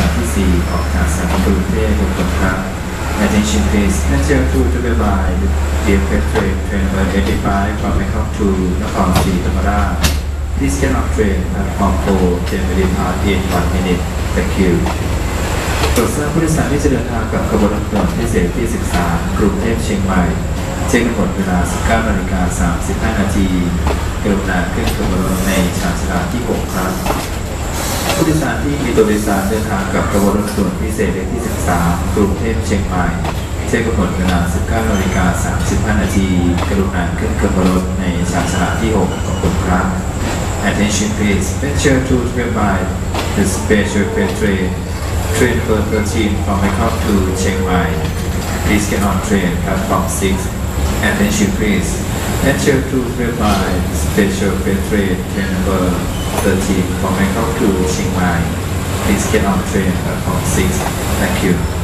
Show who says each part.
Speaker 1: ลำที่4ออกจากสถานีกรุงเทพขอบคุณครับ Attention please Passenger 2 travel by the Freight Train number 85 from Bangkok to นครศรีธรรมราช Please get off train platform 4 train will depart in 1 minute Thank you โปรดทราบผู้โดยสารที่จะเดินทางกับขบวนรถด่วนพิเศษที่ 13 กรุงเทพเชียงใหม่แจ้งกำหนดเวลา 19:35 น.กรุณาขึ้นขบวนรถในชานชาลาที่ 6 ครับผู้โดยสารที่มีตัวโดยสารเดินทางกับขบวนรถด่วนพิเศษเลขที่ 13 กรุงเทพเชียงใหม่แจ้งกำหนดเวลา 19:35 น.กรุณาขึ้นขบวนรถในชานชาลาที่ 6 ขอบคุณครับ Attention please Passenger 2 travel by the special freight train number 13 from Bangkok to Chiang Mai Please get on train platform 6 Attention please Passenger 2 travel by the special freight train number 13 from Bangkok to Chiang Mai Please get on train platform 6 Thank you